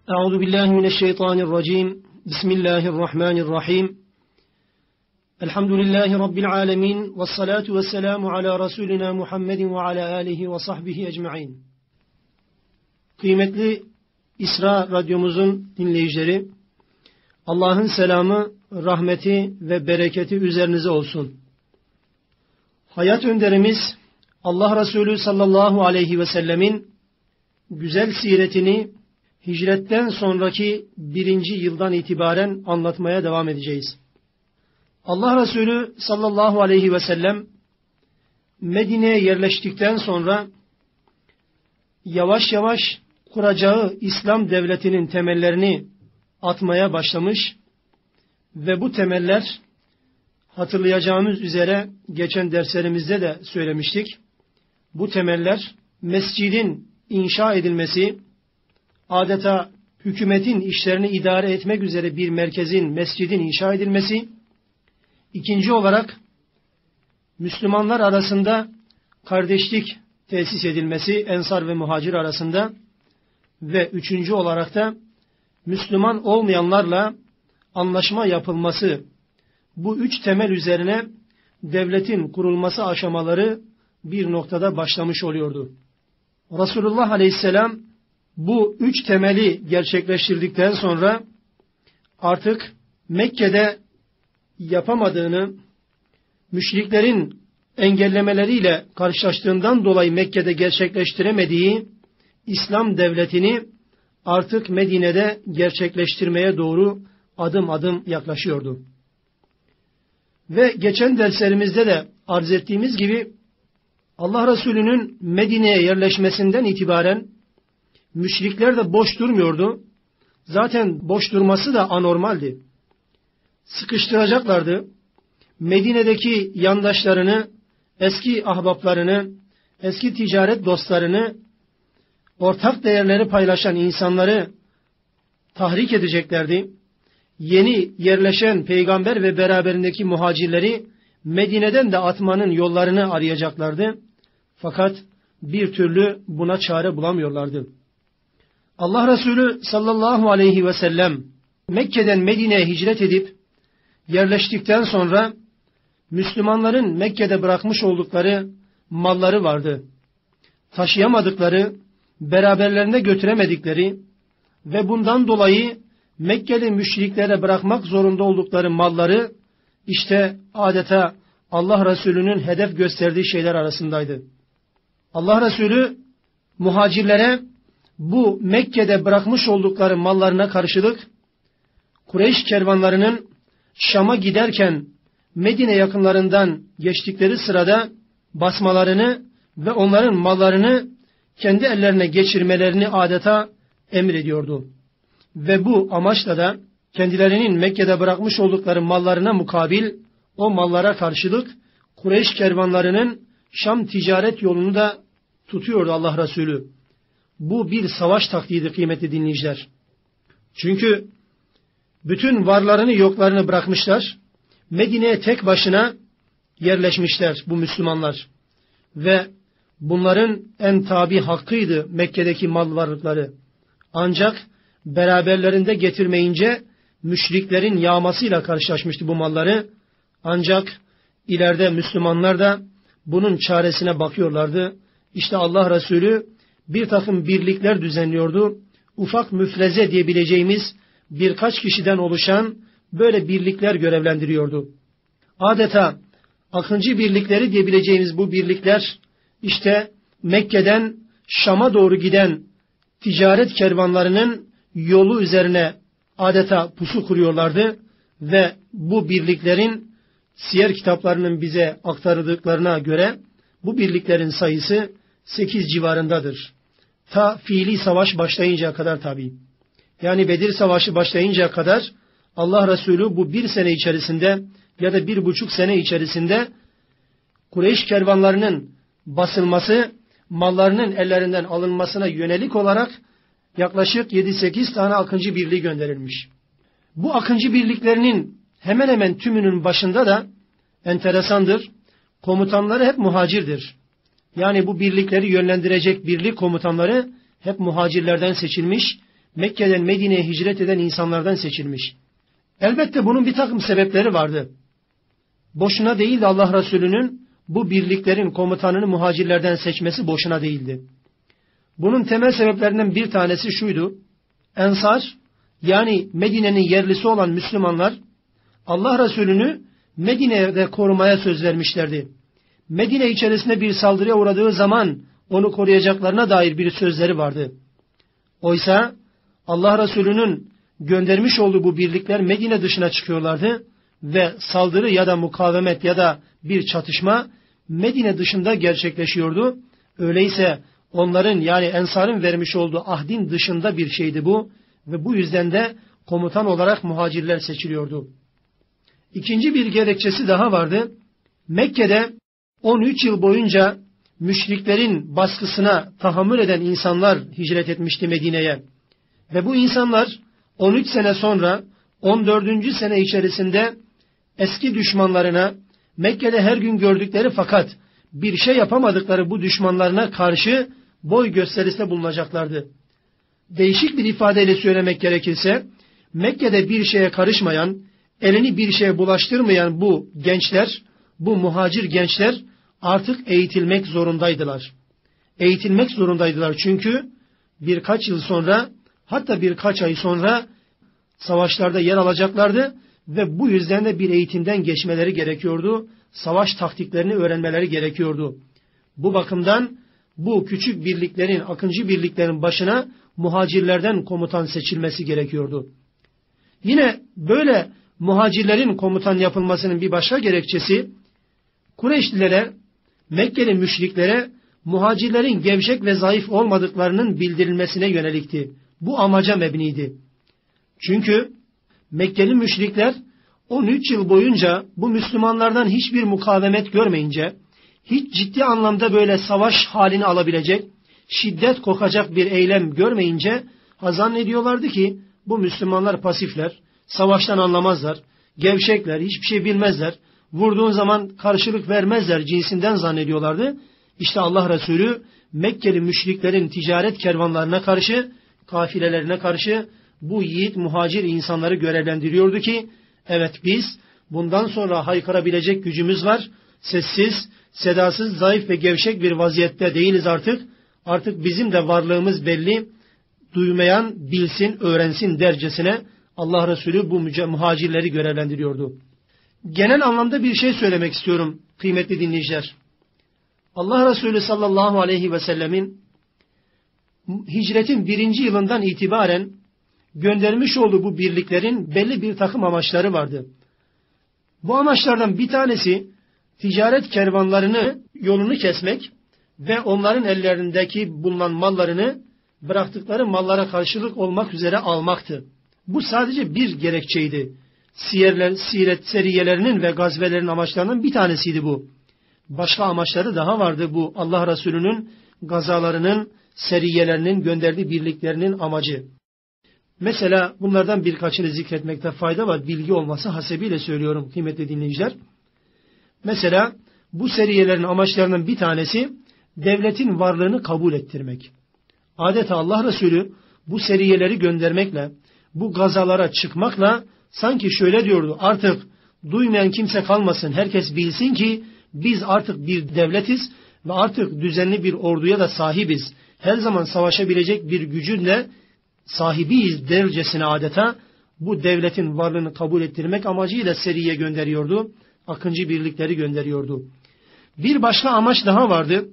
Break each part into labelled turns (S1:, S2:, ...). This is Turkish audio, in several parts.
S1: Euzu billahi mineşşeytanirracim. Bismillahirrahmanirrahim. Elhamdülillahi rabbil alamin ve's salatu vesselamu ala rasulina Muhammedin ve ala alihi ve sahbihi ecmaîn. Kıymetli İsra radyomuzun dinleyicileri, Allah'ın selamı, rahmeti ve bereketi üzerinize olsun. Hayat önderimiz Allah Resulü sallallahu aleyhi ve sellemin güzel siretini hicretten sonraki 1. yıldan itibaren anlatmaya devam edeceğiz. Allah Resulü sallallahu aleyhi ve sellem Medine'ye yerleştikten sonra yavaş yavaş kuracağı İslam devletinin temellerini atmaya başlamış ve bu temeller, hatırlayacağımız üzere geçen derslerimizde de söylemiştik. Bu temeller mescidin inşa edilmesi, adeta hükümetin işlerini idare etmek üzere bir merkezin, mescidin inşa edilmesi, ikinci olarak Müslümanlar arasında kardeşlik tesis edilmesi, Ensar ve Muhacir arasında ve üçüncü olarak da Müslüman olmayanlarla anlaşma yapılması, bu üç temel üzerine devletin kurulması aşamaları bir noktada başlamış oluyordu. Resulullah Aleyhisselam bu üç temeli gerçekleştirdikten sonra artık Mekke'de yapamadığını, müşriklerin engellemeleriyle karşılaştığından dolayı Mekke'de gerçekleştiremediği İslam devletini artık Medine'de gerçekleştirmeye doğru adım adım yaklaşıyordu. Ve geçen derslerimizde de arz ettiğimiz gibi Allah Resulü'nün Medine'ye yerleşmesinden itibaren müşrikler de boş durmuyordu. Zaten boş durması da anormaldi. Sıkıştıracaklardı. Medine'deki yandaşlarını, eski ahbaplarını, eski ticaret dostlarını, ortak değerleri paylaşan insanları tahrik edeceklerdi. Yeni yerleşen peygamber ve beraberindeki muhacirleri Medine'den de atmanın yollarını arayacaklardı. Fakat bir türlü buna çare bulamıyorlardı. Allah Resulü sallallahu aleyhi ve sellem Mekke'den Medine'ye hicret edip yerleştikten sonra Müslümanların Mekke'de bırakmış oldukları malları vardı. Taşıyamadıkları, beraberlerinde götüremedikleri ve bundan dolayı Mekkeli müşriklere bırakmak zorunda oldukları malları işte adeta Allah Resulü'nün hedef gösterdiği şeyler arasındaydı. Allah Resulü muhacirlere bu Mekke'de bırakmış oldukları mallarına karşılık Kureyş kervanlarının Şam'a giderken Medine yakınlarından geçtikleri sırada basmalarını ve onların mallarını kendi ellerine geçirmelerini adeta emrediyordu. Ve bu amaçla da kendilerinin Mekke'de bırakmış oldukları mallarına mukabil o mallara karşılık Kureyş kervanlarının Şam ticaret yolunu da tutuyordu Allah Resulü. Bu bir savaş taktiğiydi kıymetli dinleyiciler. Çünkü bütün varlarını yoklarını bırakmışlar. Medine'ye tek başına yerleşmişler bu Müslümanlar. Ve bunların en tabi hakkıydı Mekke'deki mal varlıkları. Ancak beraberlerinde getirmeyince müşriklerin yağmasıyla karşılaşmıştı bu malları. Ancak ileride Müslümanlar da bunun çaresine bakıyorlardı. İşte Allah Resulü bir takım birlikler düzenliyordu. Ufak müfreze diyebileceğimiz birkaç kişiden oluşan böyle birlikler görevlendiriyordu. Adeta akıncı birlikleri diyebileceğimiz bu birlikler işte Mekke'den Şam'a doğru giden ticaret kervanlarının yolu üzerine adeta pusu kuruyorlardı ve bu birliklerin siyer kitaplarının bize aktarıldıklarına göre bu birliklerin sayısı 8 civarındadır. Ta fiili savaş başlayıncaya kadar tabi. Yani Bedir Savaşı başlayıncaya kadar Allah Resulü bu 1 sene içerisinde ya da 1,5 sene içerisinde Kureyş kervanlarının basılması, mallarının ellerinden alınmasına yönelik olarak yaklaşık 7-8 tane akıncı birliği gönderilmiş. Bu akıncı birliklerinin hemen hemen tümünün başında da enteresandır, komutanları hep muhacirdir. Yani bu birlikleri yönlendirecek birlik komutanları hep muhacirlerden seçilmiş Mekke'den Medine'ye hicret eden insanlardan seçilmiş. Elbette bunun bir takım sebepleri vardı. Boşuna değil de Allah Resulü'nün bu birliklerin komutanını muhacirlerden seçmesi boşuna değildi. Bunun temel sebeplerinden bir tanesi şuydu. Ensar, yani Medine'nin yerlisi olan Müslümanlar, Allah Resulü'nü Medine'de korumaya söz vermişlerdi. Medine içerisinde bir saldırıya uğradığı zaman onu koruyacaklarına dair bir sözleri vardı. Oysa Allah Resulü'nün göndermiş olduğu bu birlikler Medine dışına çıkıyorlardı ve saldırı ya da mukavemet ya da bir çatışma Medine dışında gerçekleşiyordu. Öyleyse onların, yani Ensar'ın vermiş olduğu ahdin dışında bir şeydi bu ve bu yüzden de komutan olarak muhacirler seçiliyordu. İkinci bir gerekçesi daha vardı. Mekke'de 13 yıl boyunca müşriklerin baskısına tahammül eden insanlar hicret etmişti Medine'ye. Ve bu insanlar 13 sene sonra 14. sene içerisinde eski düşmanlarına, Mekke'de her gün gördükleri fakat bir şey yapamadıkları bu düşmanlarına karşı boy gösterisinde bulunacaklardı. Değişik bir ifadeyle söylemek gerekirse, Mekke'de bir şeye karışmayan, elini bir şeye bulaştırmayan bu gençler, bu muhacir gençler artık eğitilmek zorundaydılar. Eğitilmek zorundaydılar çünkü birkaç yıl sonra, hatta birkaç ay sonra savaşlarda yer alacaklardı ve bu yüzden de bir eğitimden geçmeleri gerekiyordu. Savaş taktiklerini öğrenmeleri gerekiyordu. Bu bakımdan bu küçük birliklerin, akıncı birliklerin başına muhacirlerden komutan seçilmesi gerekiyordu. Yine böyle muhacirlerin komutan yapılmasının bir başka gerekçesi, Kureyşlilere, Mekkeli müşriklere muhacirlerin gevşek ve zayıf olmadıklarının bildirilmesine yönelikti. Bu amaca mebniydi. Çünkü Mekkeli müşrikler 13 yıl boyunca bu Müslümanlardan hiçbir mukavemet görmeyince, hiç ciddi anlamda böyle savaş halini alabilecek, şiddet kokacak bir eylem görmeyince zannediyorlardı ki bu Müslümanlar pasifler, savaştan anlamazlar, gevşekler, hiçbir şey bilmezler, vurduğun zaman karşılık vermezler cinsinden zannediyorlardı. İşte Allah Resulü Mekkeli müşriklerin ticaret kervanlarına karşı, kafilelerine karşı bu yiğit muhacir insanları görevlendiriyordu ki, evet biz bundan sonra haykırabilecek gücümüz var, sessiz, sedasız, zayıf ve gevşek bir vaziyette değiliz artık. Artık bizim de varlığımız belli, duymayan bilsin, öğrensin dercesine Allah Resulü bu muhacirleri görevlendiriyordu. Genel anlamda bir şey söylemek istiyorum kıymetli dinleyiciler. Allah Resulü sallallahu aleyhi ve sellemin hicretin 1. yılından itibaren göndermiş olduğu bu birliklerin belli bir takım amaçları vardı. Bu amaçlardan bir tanesi ticaret kervanlarını, yolunu kesmek ve onların ellerindeki bulunan mallarını bıraktıkları mallara karşılık olmak üzere almaktı. Bu sadece bir gerekçeydi. Siret seriyelerinin ve gazvelerin amaçlarının bir tanesiydi bu. Başka amaçları daha vardı bu Allah Resulü'nün gazalarının, seriyelerinin, gönderdiği birliklerinin amacı. Mesela bunlardan birkaçını zikretmekte fayda var. Bilgi olması hasebiyle söylüyorum kıymetli dinleyiciler. Mesela bu seriyelerin amaçlarının bir tanesi devletin varlığını kabul ettirmek. Adeta Allah Resulü bu seriyeleri göndermekle, bu gazalara çıkmakla sanki şöyle diyordu: artık duymayan kimse kalmasın, herkes bilsin ki biz artık bir devletiz ve artık düzenli bir orduya da sahibiz. Her zaman savaşabilecek bir gücün de sahibiyiz dercesine adeta bu devletin varlığını kabul ettirmek amacıyla seriye gönderiyordu. Akıncı birlikleri gönderiyordu. Bir başka amaç daha vardı.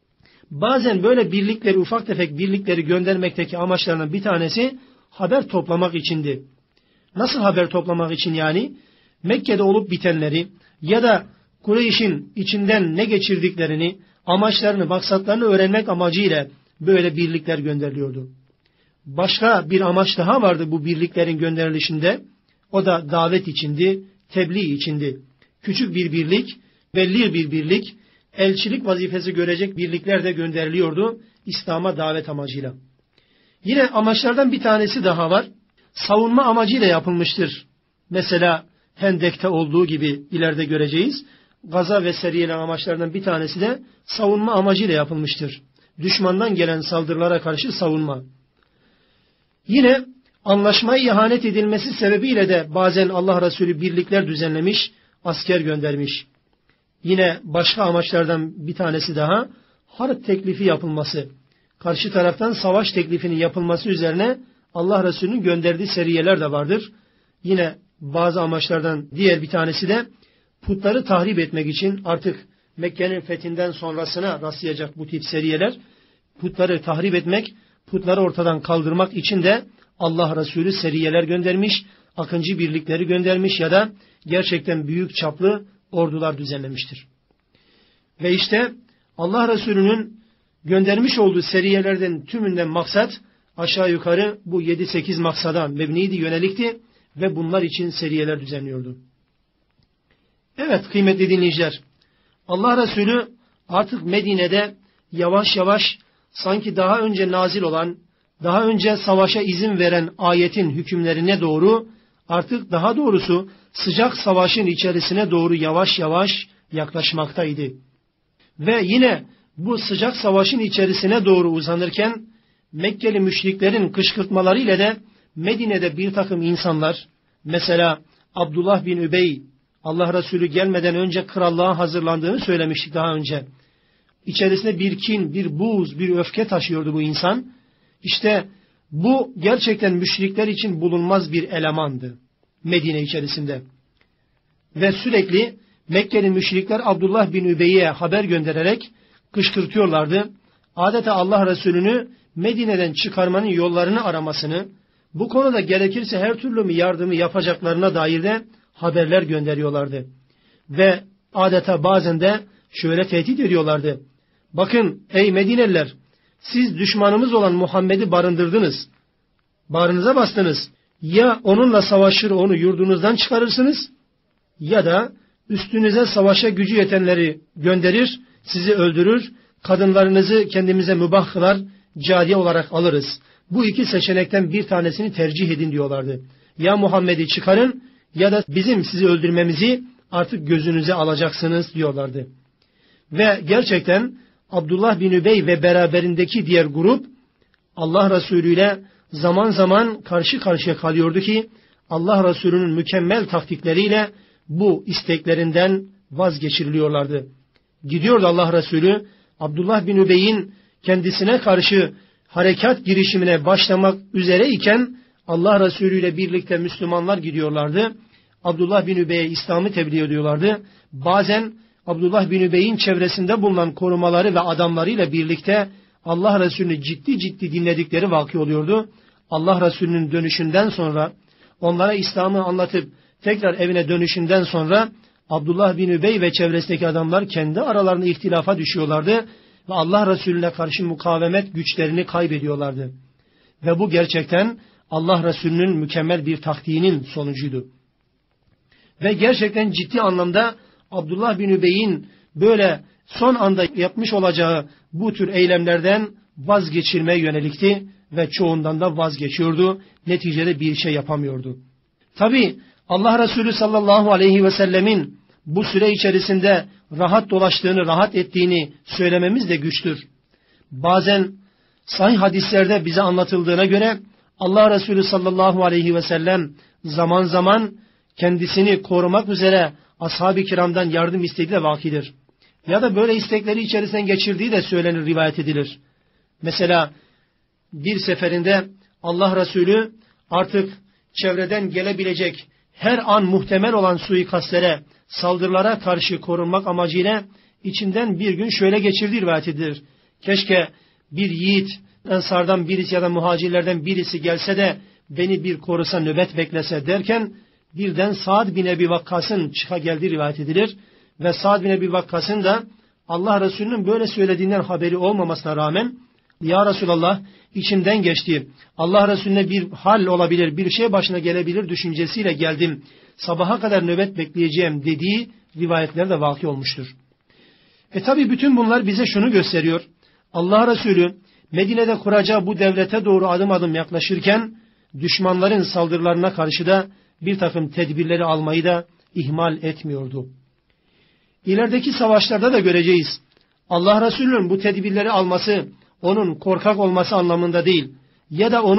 S1: Bazen böyle birlikleri, ufak tefek birlikleri göndermekteki amaçlarından bir tanesi haber toplamak içindi. Nasıl haber toplamak için yani? Mekke'de olup bitenleri ya da Kureyş'in içinden ne geçirdiklerini, amaçlarını, maksatlarını öğrenmek amacıyla böyle birlikler gönderiliyordu. Başka bir amaç daha vardı bu birliklerin gönderilişinde. O da davet içindi, tebliğ içindi. Küçük bir birlik, belli bir birlik, elçilik vazifesi görecek birlikler de gönderiliyordu İslam'a davet amacıyla. Yine amaçlardan bir tanesi daha var. Savunma amacıyla yapılmıştır. Mesela Hendek'te olduğu gibi ileride göreceğiz. Gaza ve seriyeler amaçlarından bir tanesi de savunma amacıyla yapılmıştır. Düşmandan gelen saldırılara karşı savunma. Yine anlaşmaya ihanet edilmesi sebebiyle de bazen Allah Resulü birlikler düzenlemiş, asker göndermiş. Yine başka amaçlardan bir tanesi daha harp teklifi yapılması. Karşı taraftan savaş teklifinin yapılması üzerine Allah Resulü'nün gönderdiği seriyeler de vardır. Yine bazı amaçlardan diğer bir tanesi de putları tahrip etmek için, artık Mekke'nin fethinden sonrasına rastlayacak bu tip seriyeler, putları tahrip etmek, putları ortadan kaldırmak için de Allah Resulü seriyeler göndermiş, akıncı birlikleri göndermiş ya da gerçekten büyük çaplı ordular düzenlemiştir. Ve işte Allah Resulü'nün göndermiş olduğu seriyelerden tümünden maksat aşağı yukarı bu 7-8 maksada mebniydi, yönelikti ve bunlar için seriyeler düzenliyordu. Evet kıymetli dinleyiciler, Allah Resulü artık Medine'de yavaş yavaş sanki daha önce nazil olan, daha önce savaşa izin veren ayetin hükümlerine doğru, artık daha doğrusu sıcak savaşın içerisine doğru yavaş yavaş yaklaşmaktaydı. Ve yine bu sıcak savaşın içerisine doğru uzanırken Mekkeli müşriklerin kışkırtmalarıyla da Medine'de bir takım insanlar, mesela Abdullah bin Übey, Allah Resulü gelmeden önce krallığa hazırlandığını söylemiştik daha önce. İçerisinde bir kin, bir buğz, bir öfke taşıyordu bu insan. İşte bu gerçekten müşrikler için bulunmaz bir elemandı Medine içerisinde. Ve sürekli Mekkeli müşrikler Abdullah bin Übey'e haber göndererek kışkırtıyorlardı. Adeta Allah Resulü'nü Medine'den çıkarmanın yollarını aramasını, bu konuda gerekirse her türlü yardımı yapacaklarına dair de haberler gönderiyorlardı. Ve adeta bazen de şöyle tehdit ediyorlardı. Bakın ey Medineliler, siz düşmanımız olan Muhammed'i barındırdınız. Bağrınıza bastınız. Ya onunla savaşır onu yurdunuzdan çıkarırsınız ya da üstünüze savaşa gücü yetenleri gönderir, sizi öldürür, kadınlarınızı kendimize mübah kılar, cariye olarak alırız. Bu iki seçenekten bir tanesini tercih edin diyorlardı. Ya Muhammed'i çıkarın ya da bizim sizi öldürmemizi artık gözünüze alacaksınız diyorlardı. Ve gerçekten Abdullah bin Übey ve beraberindeki diğer grup Allah Resulü ile zaman zaman karşı karşıya kalıyordu ki Allah Resulü'nün mükemmel taktikleriyle bu isteklerinden vazgeçiriliyorlardı. Gidiyordu Allah Resulü Abdullah bin Übey'in kendisine karşı harekat girişimine başlamak üzereyken Allah Resulü ile birlikte Müslümanlar gidiyorlardı. Abdullah bin Übey'e İslam'ı tebliğ ediyorlardı. Bazen Abdullah bin Übey'in çevresinde bulunan korumaları ve adamlarıyla birlikte Allah Resulü'nü ciddi ciddi dinledikleri vakı oluyordu. Allah Resulü'nün dönüşünden sonra, onlara İslam'ı anlatıp tekrar evine dönüşünden sonra Abdullah bin Übey ve çevresindeki adamlar kendi aralarında ihtilafa düşüyorlardı ve Allah Resulüne karşı mukavemet güçlerini kaybediyorlardı. Ve bu gerçekten Allah Resulü'nün mükemmel bir taktiğinin sonucuydu. Ve gerçekten ciddi anlamda Abdullah bin Übey'in böyle son anda yapmış olacağı bu tür eylemlerden vazgeçirmeye yönelikti ve çoğundan da vazgeçiyordu. Neticede bir şey yapamıyordu. Tabi Allah Resulü sallallahu aleyhi ve sellemin bu süre içerisinde rahat dolaştığını, rahat ettiğini söylememiz de güçtür. Bazen sahih hadislerde bize anlatıldığına göre Allah Resulü sallallahu aleyhi ve sellem zaman zaman kendisini korumak üzere ashab-ı kiramdan yardım istediği de vakidir. Ya da böyle istekleri içerisinden geçirdiği de söylenir, rivayet edilir. Mesela bir seferinde Allah Resulü artık çevreden gelebilecek her an muhtemel olan suikastlere, saldırılara karşı korunmak amacıyla içinden bir gün şöyle geçirdiği rivayet edilir. Keşke bir yiğit, Ensardan birisi ya da muhacirlerden birisi gelse de beni bir korusa, nöbet beklese derken birden Sa'd bin Ebi Vakkas'ın çıka geldiği rivayet edilir. Ve Sa'd bin Ebi Vakkas'ın da Allah Resulü'nün böyle söylediğinden haberi olmamasına rağmen ya Resulallah içimden geçti. Allah Resulüne bir hal olabilir, bir şey başına gelebilir düşüncesiyle geldim. Sabaha kadar nöbet bekleyeceğim dediği rivayetler de vaki olmuştur. Tabi bütün bunlar bize şunu gösteriyor. Allah Resulü Medine'de kuracağı bu devlete doğru adım adım yaklaşırken düşmanların saldırılarına karşı da bir takım tedbirleri almayı da ihmal etmiyordu. İlerideki savaşlarda da göreceğiz. Allah Resulü'nün bu tedbirleri alması onun korkak olması anlamında değil ya da onun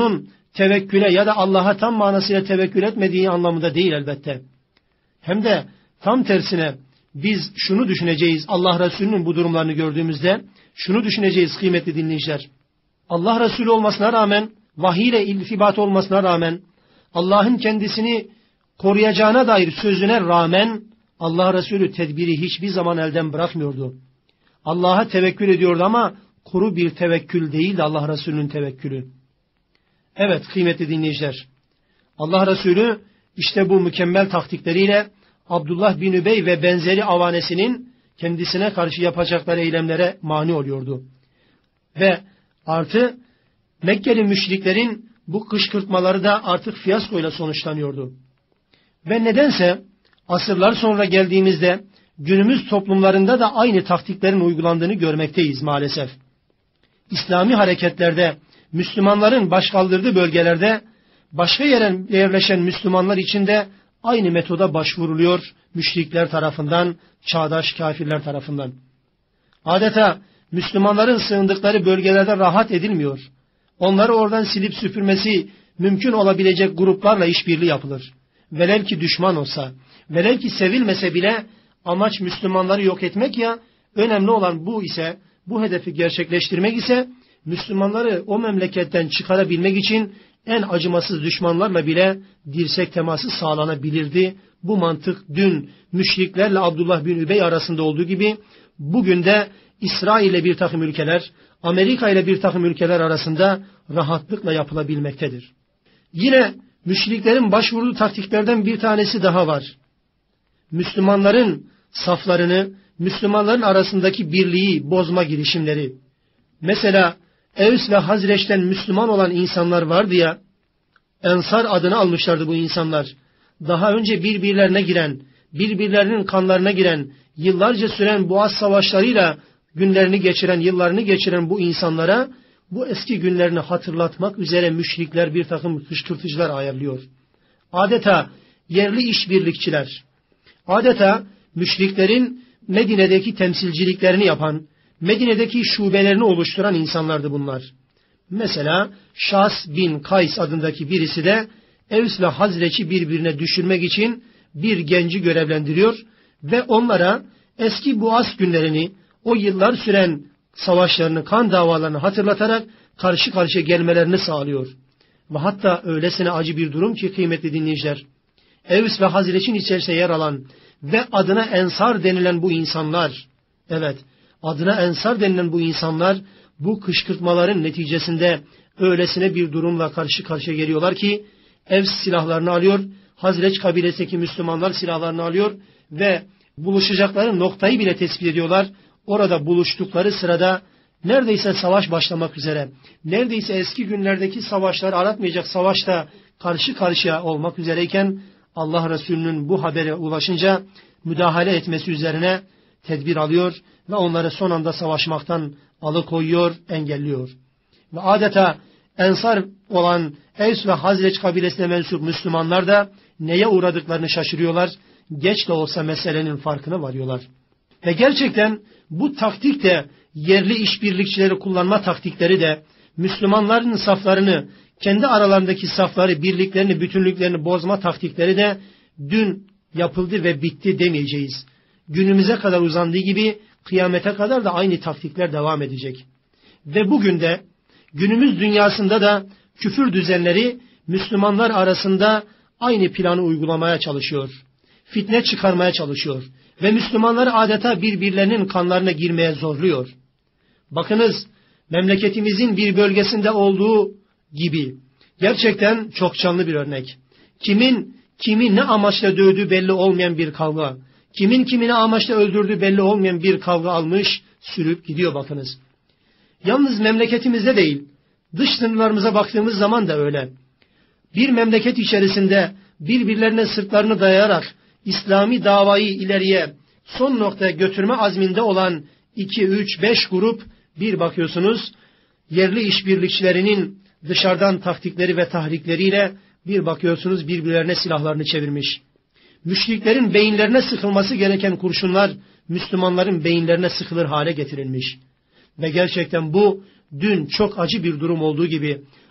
S1: tevekküle ya da Allah'a tam manasıyla tevekkül etmediği anlamında değil elbette. Hem de tam tersine biz şunu düşüneceğiz, Allah Resulü'nün bu durumlarını gördüğümüzde şunu düşüneceğiz kıymetli dinleyiciler. Allah Resulü olmasına rağmen, vahiy ile iltibat olmasına rağmen, Allah'ın kendisini koruyacağına dair sözüne rağmen Allah Resulü tedbiri hiçbir zaman elden bırakmıyordu. Allah'a tevekkül ediyordu ama kuru bir tevekkül değildi Allah Resulü'nün tevekkülü. Evet kıymetli dinleyiciler, Allah Resulü işte bu mükemmel taktikleriyle Abdullah bin Übey ve benzeri avanesinin kendisine karşı yapacakları eylemlere mani oluyordu. Ve artı Mekkeli müşriklerin bu kışkırtmaları da artık fiyaskoyla sonuçlanıyordu. Ve nedense asırlar sonra geldiğimizde günümüz toplumlarında da aynı taktiklerin uygulandığını görmekteyiz maalesef. İslami hareketlerde, Müslümanların başkaldırdığı bölgelerde başka yere yerleşen Müslümanlar için de aynı metoda başvuruluyor müşrikler tarafından, çağdaş kafirler tarafından. Adeta Müslümanların sığındıkları bölgelerde rahat edilmiyor. Onları oradan silip süpürmesi mümkün olabilecek gruplarla işbirliği yapılır. Velev ki düşman olsa, velev ki sevilmese bile amaç Müslümanları yok etmek ya, önemli olan bu ise, bu hedefi gerçekleştirmek ise Müslümanları o memleketten çıkarabilmek için en acımasız düşmanlarla bile dirsek teması sağlanabilirdi. Bu mantık dün müşriklerle Abdullah bin Übey arasında olduğu gibi bugün de İsrail ile bir takım ülkeler, Amerika ile bir takım ülkeler arasında rahatlıkla yapılabilmektedir. Yine müşriklerin başvurduğu taktiklerden bir tanesi daha var. Müslümanların saflarını, Müslümanların arasındaki birliği bozma girişimleri. Mesela Evs ve Hazreç'ten Müslüman olan insanlar vardı ya, Ensar adını almışlardı bu insanlar. Daha önce birbirlerine giren, birbirlerinin kanlarına giren, yıllarca süren Boğaz savaşlarıyla yıllarını geçiren bu insanlara bu eski günlerini hatırlatmak üzere müşrikler bir takım kışkırtıcılar ayarlıyor. Adeta yerli işbirlikçiler, adeta müşriklerin Medine'deki temsilciliklerini yapan, Medine'deki şubelerini oluşturan insanlardı bunlar. Mesela Şas bin Kays adındaki birisi de Evs ve Hazreç'i birbirine düşürmek için bir genci görevlendiriyor ve onlara eski Boğaz günlerini, o yıllar süren savaşlarını, kan davalarını hatırlatarak karşı karşıya gelmelerini sağlıyor. Ve hatta öylesine acı bir durum ki kıymetli dinleyiciler, Evs ve Hazreç'in içerisinde yer alan ve adına Ensar denilen bu insanlar, evet, adına Ensar denilen bu insanlar bu kışkırtmaların neticesinde öylesine bir durumla karşı karşıya geliyorlar ki Evs silahlarını alıyor, Hazreç kabilesindeki Müslümanlar silahlarını alıyor ve buluşacakları noktayı bile tespit ediyorlar. Orada buluştukları sırada neredeyse savaş başlamak üzere, neredeyse eski günlerdeki savaşları aratmayacak savaşta karşı karşıya olmak üzereyken Allah Resulü'nün bu habere ulaşınca müdahale etmesi üzerine tedbir alıyor ve onları son anda savaşmaktan alıkoyuyor, engelliyor. Ve adeta Ensar olan Evs ve Hazreç kabilesine mensup Müslümanlar da neye uğradıklarını şaşırıyorlar, geç de olsa meselenin farkına varıyorlar. Ve gerçekten bu taktik de, yerli işbirlikçileri kullanma taktikleri de, Müslümanların saflarını, kendi aralarındaki safları, birliklerini, bütünlüklerini bozma taktikleri de dün yapıldı ve bitti demeyeceğiz. Günümüze kadar uzandığı gibi kıyamete kadar da aynı taktikler devam edecek. Ve bugün de günümüz dünyasında da küfür düzenleri Müslümanlar arasında aynı planı uygulamaya çalışıyor. Fitne çıkarmaya çalışıyor. Ve Müslümanları adeta birbirlerinin kanlarına girmeye zorluyor. Bakınız, memleketimizin bir bölgesinde olduğu gibi gerçekten çok canlı bir örnek. Kimi ne amaçla dövdüğü belli olmayan bir kavga, kimin kimine amaçla öldürdüğü belli olmayan bir kavga almış, sürüp gidiyor bakınız. Yalnız memleketimizde değil, dış sınırlarımıza baktığımız zaman da öyle. Bir memleket içerisinde birbirlerine sırtlarını dayayarak İslami davayı ileriye son noktaya götürme azminde olan 2, 3, 5 grup, bir bakıyorsunuz yerli işbirlikçilerinin dışarıdan taktikleri ve tahrikleriyle bir bakıyorsunuz birbirlerine silahlarını çevirmiş. Müşriklerin beyinlerine sıkılması gereken kurşunlar Müslümanların beyinlerine sıkılır hale getirilmiş. Ve gerçekten bu dün çok acı bir durum olduğu gibi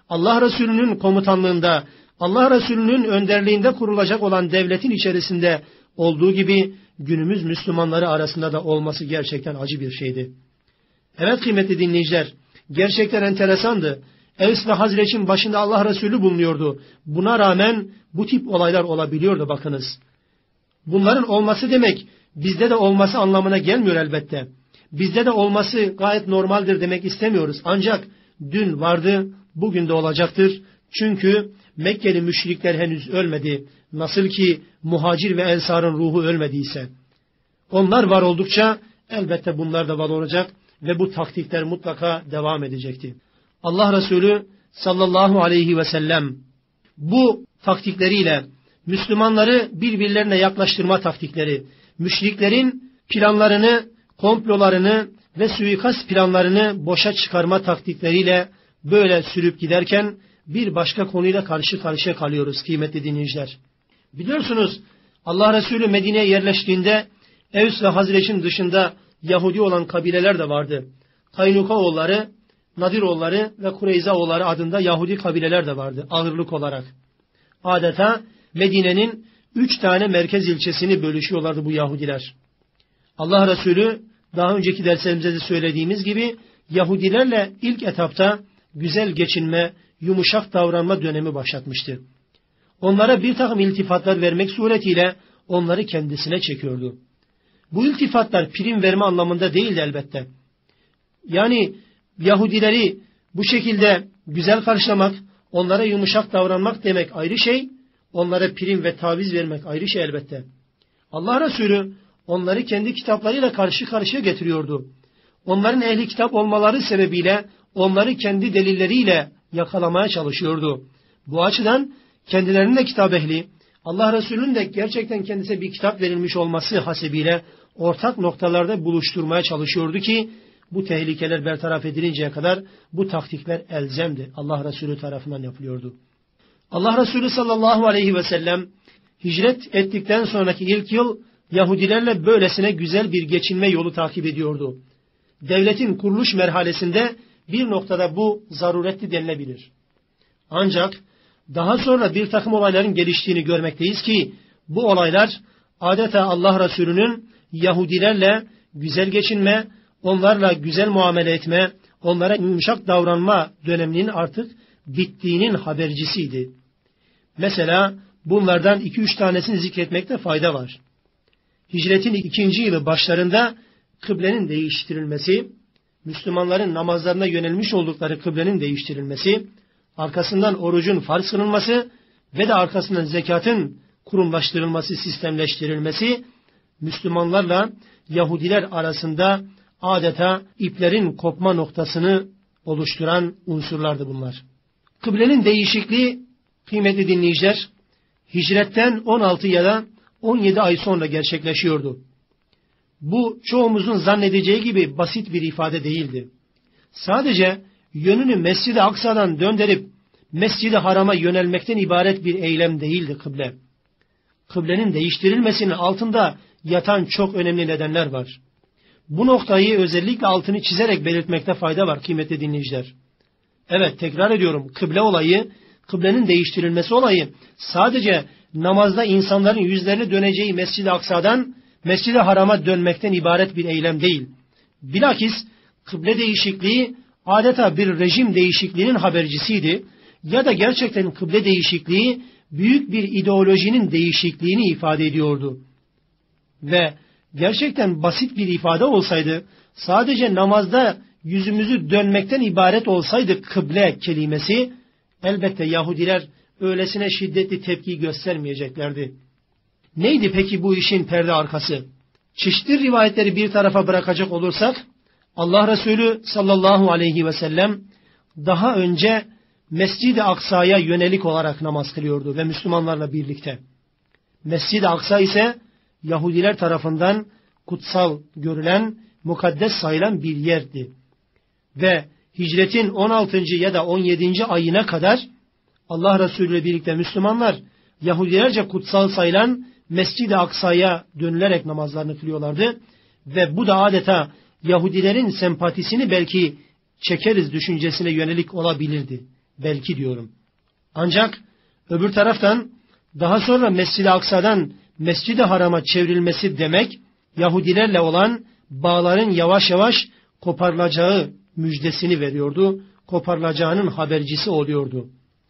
S1: Allah Resulü'nün komutanlığında, Allah Resulü'nün önderliğinde kurulacak olan devletin içerisinde olduğu gibi günümüz Müslümanları arasında da olması gerçekten acı bir şeydi. Evet kıymetli dinleyiciler, gerçekten enteresandı. Evs ve Hazreç'in başında Allah Resulü bulunuyordu. Buna rağmen bu tip olaylar olabiliyordu bakınız. Bunların olması demek bizde de olması anlamına gelmiyor elbette. Bizde de olması gayet normaldir demek istemiyoruz. Ancak dün vardı, bugün de olacaktır. Çünkü Mekkeli müşrikler henüz ölmedi. Nasıl ki muhacir ve ensarın ruhu ölmediyse. Onlar var oldukça elbette bunlar da var olacak ve bu taktikler mutlaka devam edecekti. Allah Resulü sallallahu aleyhi ve sellem bu taktikleriyle Müslümanları birbirlerine yaklaştırma taktikleri, müşriklerin planlarını, komplolarını ve suikast planlarını boşa çıkarma taktikleriyle böyle sürüp giderken bir başka konuyla karşı karşıya kalıyoruz kıymetli dinleyiciler. Biliyorsunuz Allah Resulü Medine'ye yerleştiğinde Evs ve Hazreç'in dışında Yahudi olan kabileler de vardı. Kaynukaoğulları, Nadiroğulları ve Kureyzaoğulları adında Yahudi kabileler de vardı ağırlık olarak. Adeta Medine'nin 3 tane merkez ilçesini bölüşüyorlardı bu Yahudiler. Allah Resulü daha önceki derslerimizde de söylediğimiz gibi Yahudilerle ilk etapta güzel geçinme, yumuşak davranma dönemi başlatmıştı. Onlara bir takım iltifatlar vermek suretiyle onları kendisine çekiyordu. Bu iltifatlar prim verme anlamında değildi elbette. Yani Yahudileri bu şekilde güzel karşılamak, onlara yumuşak davranmak demek ayrı şey, onlara prim ve taviz vermek ayrı şey elbette. Allah Resulü onları kendi kitaplarıyla karşı karşıya getiriyordu. Onların ehli kitap olmaları sebebiyle onları kendi delilleriyle yakalamaya çalışıyordu. Bu açıdan kendilerinin de kitap ehli, Allah Resulü'nün de gerçekten kendisine bir kitap verilmiş olması hasebiyle ortak noktalarda buluşturmaya çalışıyordu ki bu tehlikeler bertaraf edilinceye kadar bu taktikler elzemdi. Allah Resulü tarafından yapılıyordu. Allah Resulü sallallahu aleyhi ve sellem hicret ettikten sonraki ilk yıl Yahudilerle böylesine güzel bir geçinme yolu takip ediyordu. Devletin kuruluş merhalesinde bir noktada bu zaruretli denilebilir. Ancak daha sonra bir takım olayların geliştiğini görmekteyiz ki bu olaylar adeta Allah Resulü'nün Yahudilerle güzel geçinme, onlarla güzel muamele etme, onlara yumuşak davranma döneminin artık bittiğinin habercisiydi. Mesela bunlardan 2-3 tanesini zikretmekte fayda var. Hicretin 2. yılı başlarında kıblenin değiştirilmesi, Müslümanların namazlarına yönelmiş oldukları kıblenin değiştirilmesi, arkasından orucun farz kılınması ve de arkasından zekatın kurumlaştırılması, sistemleştirilmesi, Müslümanlarla Yahudiler arasında adeta iplerin kopma noktasını oluşturan unsurlardı bunlar. Kıblenin değişikliği kıymetli dinleyiciler, hicretten 16 ya da 17 ay sonra gerçekleşiyordu. Bu çoğumuzun zannedeceği gibi basit bir ifade değildi. Sadece yönünü Mescid-i Aksa'dan döndürüp Mescid-i Haram'a yönelmekten ibaret bir eylem değildi kıble. Kıblenin değiştirilmesinin altında yatan çok önemli nedenler var. Bu noktayı özellikle altını çizerek belirtmekte fayda var kıymetli dinleyiciler. Evet, tekrar ediyorum, kıble olayı, kıblenin değiştirilmesi olayı sadece namazda insanların yüzlerini döneceği Mescid-i Aksa'dan Mescid-i Haram'a dönmekten ibaret bir eylem değil. Bilakis kıble değişikliği adeta bir rejim değişikliğinin habercisiydi ya da gerçekten kıble değişikliği büyük bir ideolojinin değişikliğini ifade ediyordu. Ve gerçekten basit bir ifade olsaydı, sadece namazda yüzümüzü dönmekten ibaret olsaydı kıble kelimesi, elbette Yahudiler öylesine şiddetli tepki göstermeyeceklerdi. Neydi peki bu işin perde arkası? Çeşitli rivayetleri bir tarafa bırakacak olursak, Allah Resulü sallallahu aleyhi ve sellem daha önce Mescid-i Aksa'ya yönelik olarak namaz kılıyordu ve Müslümanlarla birlikte. Mescid-i Aksa ise Yahudiler tarafından kutsal görülen, mukaddes sayılan bir yerdi. Ve hicretin 16. ya da 17. ayına kadar Allah Resulü ile birlikte Müslümanlar Yahudilerce kutsal sayılan Mescid-i Aksa'ya dönülerek namazlarını kılıyorlardı. Ve bu da adeta Yahudilerin sempatisini belki çekeriz düşüncesine yönelik olabilirdi. belki diyorum. Ancak öbür taraftan daha sonra Mescid-i Aksa'dan Mescid-i Haram'a çevrilmesi demek, Yahudilerle olan bağların yavaş yavaş koparılacağı müjdesini veriyordu. Koparılacağının habercisi oluyordu.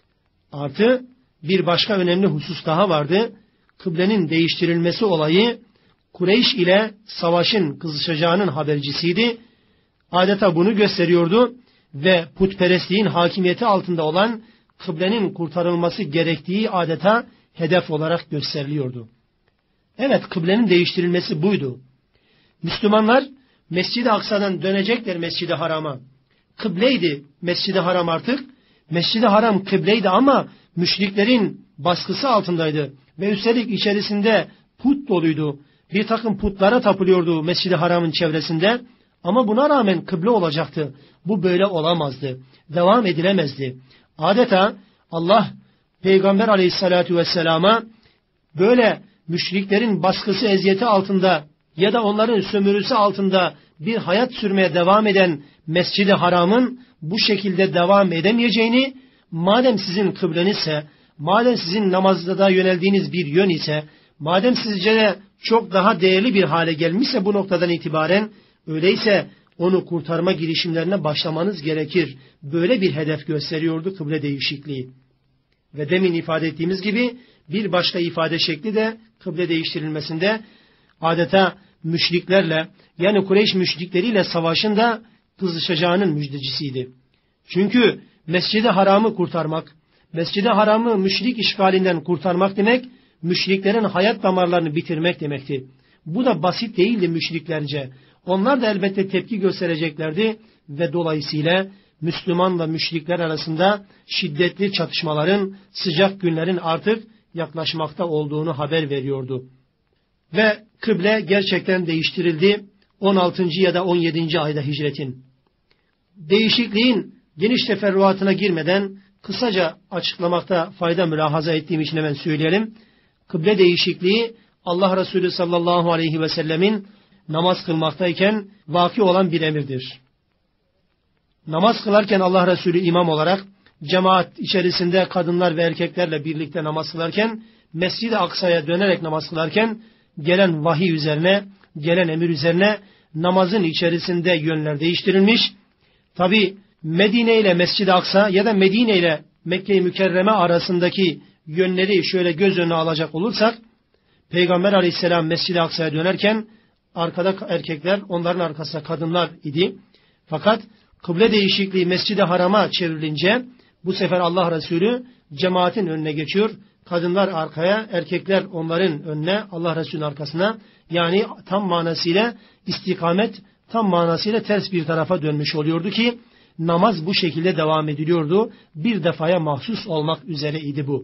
S1: Artı bir başka önemli husus daha vardı. Kıblenin değiştirilmesi olayı Kureyş ile savaşın kızışacağının habercisiydi. Adeta bunu gösteriyordu ve putperestliğin hakimiyeti altında olan kıblenin kurtarılması gerektiği adeta hedef olarak gösteriliyordu. Evet, kıblenin değiştirilmesi buydu. Müslümanlar Mescid-i Aksa'dan dönecekler Mescid-i Haram'a. Kıbleydi Mescid-i Haram artık. Mescid-i Haram kıbleydi ama müşriklerin baskısı altındaydı. Ve üstelik içerisinde put doluydu. Bir takım putlara tapılıyordu Mescid-i Haram'ın çevresinde. Ama buna rağmen kıble olacaktı. Bu böyle olamazdı. Devam edilemezdi. Adeta Allah Peygamber Aleyhisselatü Vesselam'a böyle müşriklerin baskısı eziyeti altında ya da onların sömürüsü altında bir hayat sürmeye devam eden Mescid-i Haram'ın bu şekilde devam edemeyeceğini, madem sizin kıblenizse, madem sizin namazda da yöneldiğiniz bir yön ise, madem sizce de çok daha değerli bir hale gelmişse bu noktadan itibaren, öyleyse onu kurtarma girişimlerine başlamanız gerekir. Böyle bir hedef gösteriyordu kıble değişikliği. Ve demin ifade ettiğimiz gibi bir başka ifade şekli de kıble değiştirilmesinde adeta müşriklerle, yani Kureyş müşrikleriyle savaşın da kızışacağının müjdecisiydi. Çünkü Mescid-i Haram'ı kurtarmak, Mescid-i Haram'ı müşrik işgalinden kurtarmak demek, müşriklerin hayat damarlarını bitirmek demekti. Bu da basit değildi müşriklerce. Onlar da elbette tepki göstereceklerdi ve dolayısıyla Müslümanla müşrikler arasında şiddetli çatışmaların, sıcak günlerin artık yaklaşmakta olduğunu haber veriyordu. Ve kıble gerçekten değiştirildi 16. ya da 17. ayda hicretin. Değişikliğin geniş teferruatına girmeden kısaca açıklamakta fayda mülahaza ettiğim için hemen söyleyelim. Kıble değişikliği Allah Resulü sallallahu aleyhi ve sellemin namaz kılmaktayken vaki olan bir emirdir. Namaz kılarken Allah Resulü imam olarak cemaat içerisinde kadınlar ve erkeklerle birlikte namaz kılarken, Mescid-i Aksa'ya dönerek namaz kılarken gelen vahiy üzerine, gelen emir üzerine namazın içerisinde yönler değiştirilmiş. Tabi Medine ile Mescid-i Aksa ya da Medine ile Mekke-i Mükerreme arasındaki yönleri şöyle göz önüne alacak olursak, Peygamber Aleyhisselam Mescid-i Aksa'ya dönerken arkada erkekler, onların arkasında kadınlar idi. Fakat kıble değişikliği Mescid-i Haram'a çevrilince bu sefer Allah Resulü cemaatin önüne geçiyor. Kadınlar arkaya, erkekler onların önüne, Allah Resulü'nün arkasına. Yani tam manasıyla istikamet, tam manasıyla ters bir tarafa dönmüş oluyordu ki namaz bu şekilde devam ediliyordu. Bir defaya mahsus olmak üzere idi bu.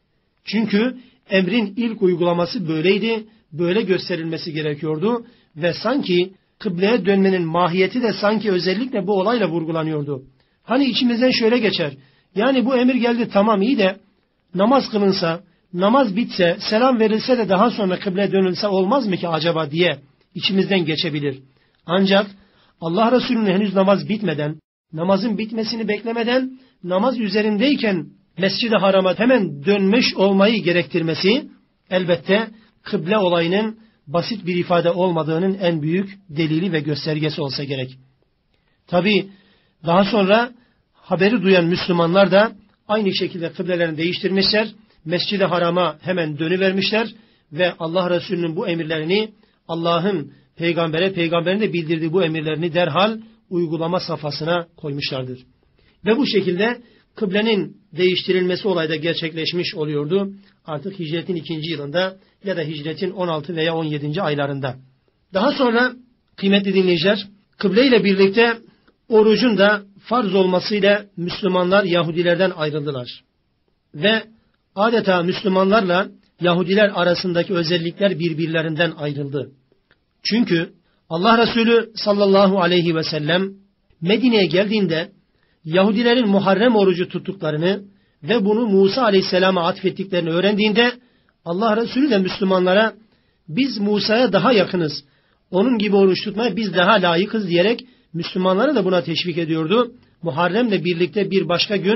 S1: Çünkü emrin ilk uygulaması böyleydi, böyle gösterilmesi gerekiyordu ve sanki kıbleye dönmenin mahiyeti de sanki özellikle bu olayla vurgulanıyordu. Hani içimizden şöyle geçer, yani bu emir geldi tamam iyi de namaz kılınsa, namaz bitse, selam verilse de daha sonra kıbleye dönülse olmaz mı ki acaba diye içimizden geçebilir. Ancak Allah Resulü'nün henüz namaz bitmeden, namazın bitmesini beklemeden, namaz üzerindeyken Mescid-i Haram'a hemen dönmüş olmayı gerektirmesi, elbette kıble olayının basit bir ifade olmadığının en büyük delili ve göstergesi olsa gerek. Tabi daha sonra haberi duyan Müslümanlar da aynı şekilde kıblelerini değiştirmişler, Mescid-i Haram'a hemen dönüvermişler ve Allah Resulü'nün bu emirlerini, Allah'ın peygamberin de bildirdiği bu emirlerini derhal uygulama safhasına koymuşlardır. Ve bu şekilde kıblenin değiştirilmesi olayda gerçekleşmiş oluyordu. Artık hicretin 2. yılında ya da hicretin 16 veya 17. aylarında. Daha sonra kıymetli dinleyiciler, kıble ile birlikte orucun da farz olmasıyla Müslümanlar Yahudilerden ayrıldılar. Ve adeta Müslümanlarla Yahudiler arasındaki özellikler birbirlerinden ayrıldı. Çünkü Allah Resulü sallallahu aleyhi ve sellem Medine'ye geldiğinde Yahudilerin Muharrem orucu tuttuklarını ve bunu Musa aleyhisselama atfettiklerini öğrendiğinde Allah Resulü de Müslümanlara biz Musa'ya daha yakınız, onun gibi oruç tutmaya biz daha layıkız diyerek Müslümanları da buna teşvik ediyordu. Muharrem'le birlikte bir başka gün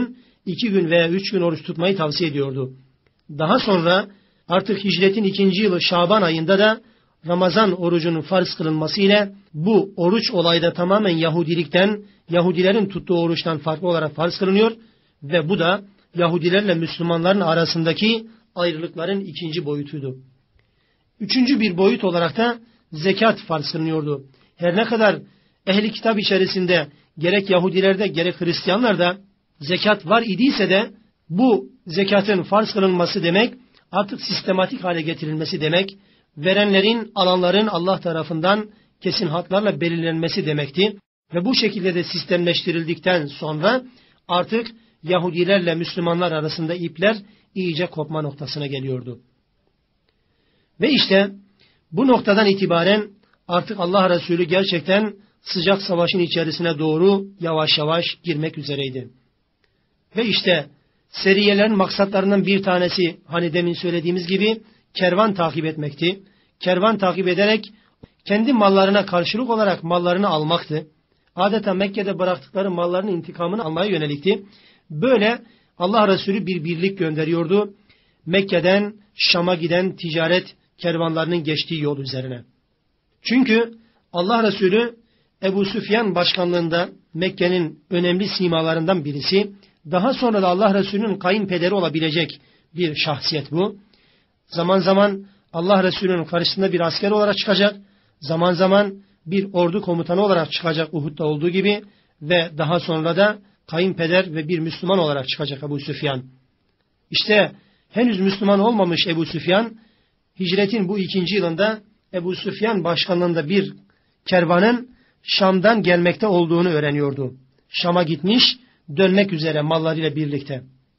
S1: 2 gün veya 3 gün oruç tutmayı tavsiye ediyordu. Daha sonra artık hicretin 2. yılı Şaban ayında da Ramazan orucunun farz kılınması ile bu oruç olayı da tamamen Yahudilikten, Yahudilerin tuttuğu oruçtan farklı olarak farz kılınıyor ve bu da Yahudilerle Müslümanların arasındaki ayrılıkların ikinci boyutuydu. Üçüncü bir boyut olarak da zekat farz kılınıyordu. Her ne kadar ehli kitap içerisinde gerek Yahudilerde gerek Hristiyanlarda zekat var idiyse de bu zekatın farz kılınması demek artık sistematik hale getirilmesi demek, verenlerin, alanların Allah tarafından kesin hatlarla belirlenmesi demekti. Ve bu şekilde de sistemleştirildikten sonra artık Yahudilerle Müslümanlar arasında ipler iyice kopma noktasına geliyordu. Ve işte bu noktadan itibaren artık Allah Resulü gerçekten sıcak savaşın içerisine doğru yavaş yavaş girmek üzereydi. Ve işte seriyelerin maksatlarından bir tanesi hani demin söylediğimiz gibi kervan takip etmekti. Kervan takip ederek kendi mallarına karşılık olarak mallarını almaktı. Adeta Mekke'de bıraktıkları mallarının intikamını almaya yönelikti. Böyle Allah Resulü bir birlik gönderiyordu. Mekke'den Şam'a giden ticaret kervanlarının geçtiği yol üzerine. Çünkü Allah Resulü Ebu Süfyan başkanlığında Mekke'nin önemli simalarından birisi. Daha sonra da Allah Resulü'nün kayınpederi olabilecek bir şahsiyet bu. Zaman zaman Allah Resulü'nün karşısında bir asker olarak çıkacak. Zaman zaman bir ordu komutanı olarak çıkacak Uhud'da olduğu gibi. Ve daha sonra da kayınpeder ve bir Müslüman olarak çıkacak Ebu Süfyan. İşte henüz Müslüman olmamış Ebu Süfyan, hicretin bu 2. yılında Ebu Süfyan başkanlığında bir kervanın Şam'dan gelmekte olduğunu öğreniyordu. Şam'a gitmiş, dönmek üzere mallarıyla birlikte.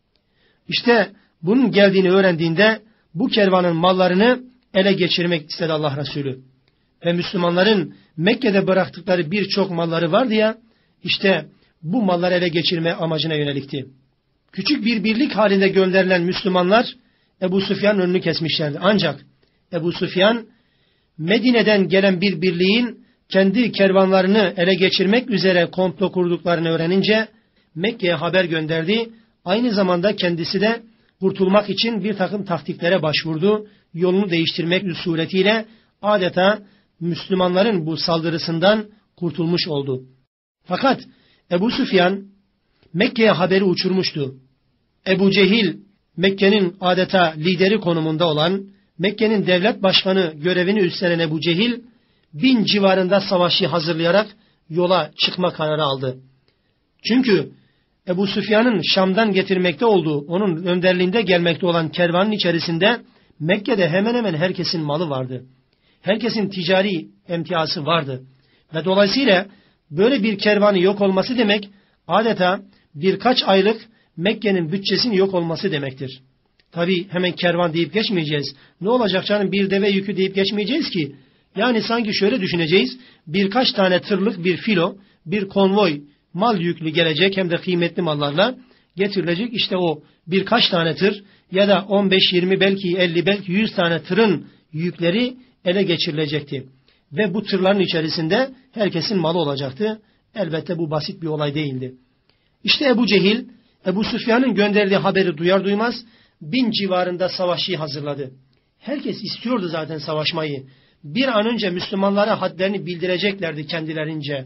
S1: İşte bunun geldiğini öğrendiğinde bu kervanın mallarını ele geçirmek istedi Allah Resulü. Ve Müslümanların Mekke'de bıraktıkları birçok malları vardı ya, işte bu malları ele geçirme amacına yönelikti. Küçük bir birlik halinde gönderilen Müslümanlar Ebu Süfyan'ın önünü kesmişlerdi. Ancak Ebu Süfyan Medine'den gelen bir birliğin kendi kervanlarını ele geçirmek üzere komplo kurduklarını öğrenince Mekke'ye haber gönderdi. Aynı zamanda kendisi de kurtulmak için bir takım taktiklere başvurdu. Yolunu değiştirmek suretiyle adeta Müslümanların bu saldırısından kurtulmuş oldu. Fakat Ebu Süfyan Mekke'ye haberi uçurmuştu. Ebu Cehil, Mekke'nin adeta lideri konumunda olan, Mekke'nin devlet başkanı görevini üstlenen Ebu Cehil, 1000 civarında savaşı hazırlayarak yola çıkma kararı aldı. Çünkü Ebu Süfyan'ın Şam'dan getirmekte olduğu, onun önderliğinde gelmekte olan kervanın içerisinde Mekke'de hemen hemen herkesin malı vardı. Herkesin ticari emtiyası vardı. Ve dolayısıyla böyle bir kervanın yok olması demek, adeta birkaç aylık Mekke'nin bütçesinin yok olması demektir. Tabii hemen kervan deyip geçmeyeceğiz. Ne olacak canım, bir deve yükü deyip geçmeyeceğiz ki. Yani sanki şöyle düşüneceğiz, birkaç tane tırlık bir filo, bir konvoy mal yüklü gelecek, hem de kıymetli mallarla getirilecek. İşte o birkaç tane tır ya da 15, 20 belki 50 belki 100 tane tırın yükleri ele geçirilecekti. Ve bu tırların içerisinde herkesin malı olacaktı. Elbette bu basit bir olay değildi. İşte Ebu Cehil, Ebu Süfyan'ın gönderdiği haberi duyar duymaz 1000 civarında savaşı hazırladı. Herkes istiyordu zaten savaşmayı. Bir an önce Müslümanlara hadlerini bildireceklerdi kendilerince.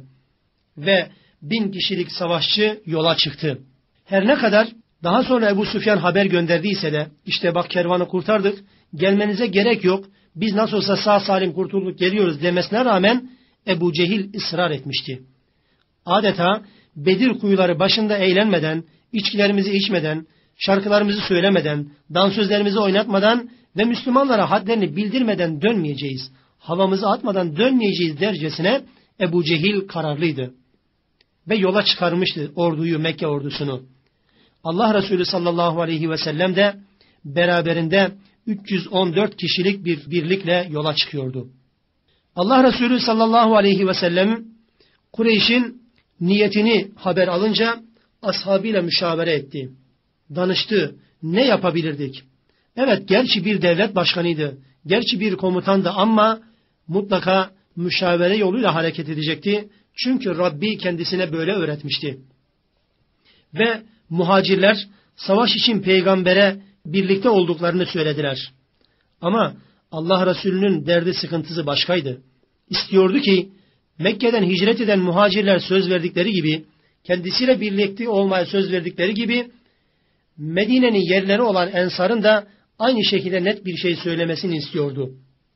S1: Ve 1000 kişilik savaşçı yola çıktı. Her ne kadar daha sonra Ebu Süfyan haber gönderdiyse de, işte bak kervanı kurtardık, gelmenize gerek yok, biz nasıl olsa sağ salim kurtulduk geliyoruz demesine rağmen Ebu Cehil ısrar etmişti. Adeta Bedir kuyuları başında eğlenmeden, içkilerimizi içmeden, şarkılarımızı söylemeden, dansözlerimizi oynatmadan ve Müslümanlara hadlerini bildirmeden dönmeyeceğiz, havamızı atmadan dönmeyeceğiz dercesine Ebu Cehil kararlıydı. Ve yola çıkarmıştı orduyu, Mekke ordusunu. Allah Resulü sallallahu aleyhi ve sellem de beraberinde 314 kişilik bir birlikle yola çıkıyordu. Allah Resulü sallallahu aleyhi ve sellem Kureyş'in niyetini haber alınca ashabıyla müşavere etti. Danıştı. Ne yapabilirdik? Evet, gerçi bir devlet başkanıydı. Gerçi bir komutandı ama mutlaka müşavere yoluyla hareket edecekti. Çünkü Rabbi kendisine böyle öğretmişti. Ve Muhacirler savaş için peygambere birlikte olduklarını söylediler. Ama Allah Resulü'nün derdi sıkıntısı başkaydı. İstiyordu ki Mekke'den hicret eden muhacirler söz verdikleri gibi, kendisiyle birlikte olmaya söz verdikleri gibi, Medine'nin yerleri olan Ensar'ın da aynı şekilde net bir şey söylemesini istiyordu.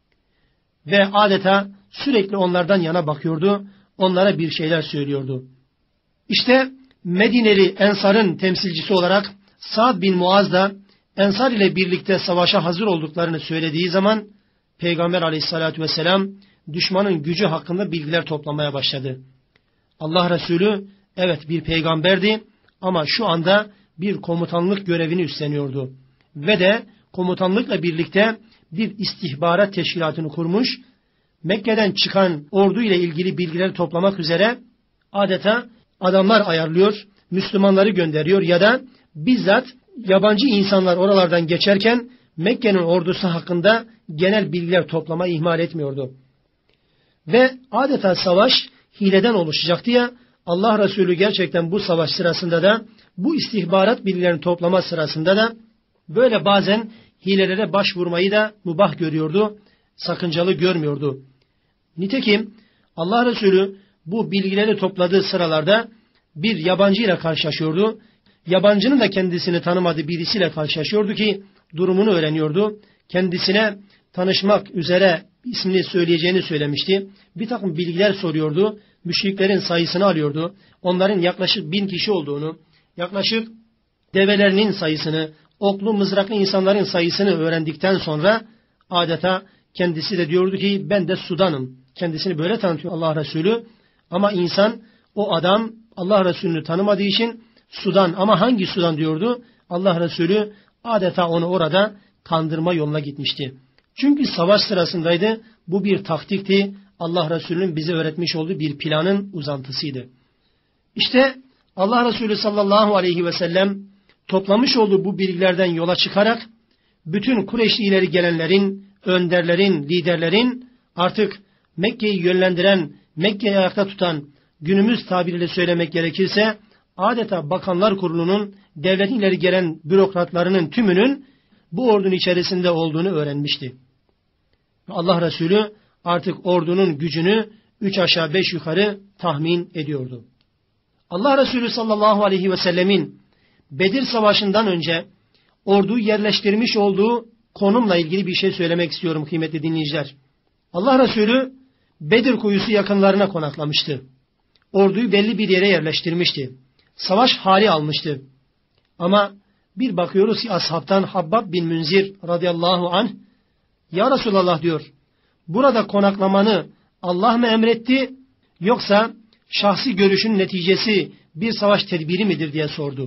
S1: Ve adeta sürekli onlardan yana bakıyordu, onlara bir şeyler söylüyordu. İşte Medineli Ensar'ın temsilcisi olarak Sa'd bin Muaz da Ensar ile birlikte savaşa hazır olduklarını söylediği zaman Peygamber aleyhissalatü vesselam düşmanın gücü hakkında bilgiler toplamaya başladı. Allah Resulü evet bir peygamberdi ama şu anda bir komutanlık görevini üstleniyordu. Ve de komutanlıkla birlikte bir istihbarat teşkilatını kurmuş, Mekke'den çıkan ordu ile ilgili bilgileri toplamak üzere adeta adamlar ayarlıyor, Müslümanları gönderiyor ya da bizzat yabancı insanlar oralardan geçerken Mekke'nin ordusu hakkında genel bilgiler toplamayı ihmal etmiyordu. Ve adeta savaş hileden oluşacaktı ya, Allah Resulü gerçekten bu savaş sırasında da, bu istihbarat bilgilerini toplama sırasında da böyle bazen hilelere başvurmayı da mübah görüyordu, sakıncalı görmüyordu. Nitekim Allah Resulü bu bilgileri topladığı sıralarda bir yabancı ile karşılaşıyordu. Yabancının da kendisini tanımadığı birisiyle karşılaşıyordu ki durumunu öğreniyordu. Kendisine tanışmak üzere ismini söyleyeceğini söylemişti. Bir takım bilgiler soruyordu. Müşriklerin sayısını alıyordu. Onların yaklaşık 1000 kişi olduğunu, yaklaşık develerinin sayısını, oklu mızraklı insanların sayısını öğrendikten sonra adeta kendisi de diyordu ki ben de Sudan'ım. Kendisini böyle tanıtıyor Allah Resulü. Ama insan, o adam Allah Resulü'nü tanımadığı için Sudan, ama hangi Sudan diyordu? Allah Resulü adeta onu orada kandırma yoluna gitmişti. Çünkü savaş sırasındaydı. Bu bir taktikti. Allah Resulü'nün bize öğretmiş olduğu bir planın uzantısıydı. İşte Allah Resulü sallallahu aleyhi ve sellem toplamış olduğu bu bilgilerden yola çıkarak bütün Kureyşli ileri gelenlerin, önderlerin, liderlerin artık Mekke'yi yönlendiren, Mekke'yi ayakta tutan, günümüz tabiriyle söylemek gerekirse adeta Bakanlar Kurulu'nun, devletin ileri gelen bürokratlarının tümünün bu ordunun içerisinde olduğunu öğrenmişti. Allah Resulü artık ordunun gücünü 3 aşağı 5 yukarı tahmin ediyordu. Allah Resulü sallallahu aleyhi ve sellemin Bedir Savaşı'ndan önce orduyu yerleştirmiş olduğu konumla ilgili bir şey söylemek istiyorum kıymetli dinleyiciler. Allah Resulü Bedir kuyusu yakınlarına konaklamıştı. Orduyu belli bir yere yerleştirmişti. Savaş hali almıştı. Ama bir bakıyoruz ki ashabtan Habbab bin Münzir radıyallahu anh, ya Resulallah diyor, burada konaklamanı Allah mı emretti yoksa şahsi görüşün neticesi bir savaş tedbiri midir diye sordu.